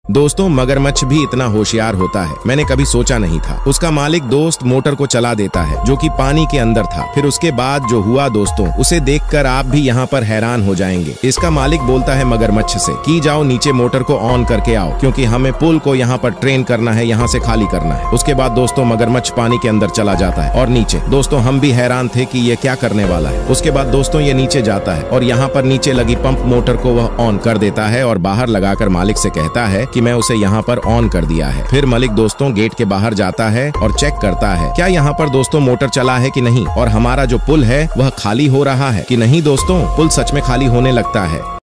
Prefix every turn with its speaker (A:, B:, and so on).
A: दोस्तों मगरमच्छ भी इतना होशियार होता है, मैंने कभी सोचा नहीं था। उसका मालिक दोस्त मोटर को चला देता है जो कि पानी के अंदर था। फिर उसके बाद जो हुआ दोस्तों, उसे देखकर आप भी यहाँ पर हैरान हो जाएंगे। इसका मालिक बोलता है मगरमच्छ से कि जाओ नीचे मोटर को ऑन करके आओ, क्योंकि हमें पुल को यहाँ पर ट्रेन करना है, यहाँ से खाली करना है। उसके बाद दोस्तों मगरमच्छ पानी के अंदर चला जाता है और नीचे दोस्तों हम भी हैरान थे कि ये क्या करने वाला है। उसके बाद दोस्तों ये नीचे जाता है और यहाँ पर नीचे लगी पंप मोटर को वह ऑन कर देता है और बाहर लगाकर मालिक से कहता है कि मैं उसे यहाँ पर ऑन कर दिया है। फिर मालिक दोस्तों गेट के बाहर जाता है और चेक करता है क्या यहाँ पर दोस्तों मोटर चला है कि नहीं, और हमारा जो पुल है वह खाली हो रहा है कि नहीं। दोस्तों पुल सच में खाली होने लगता है।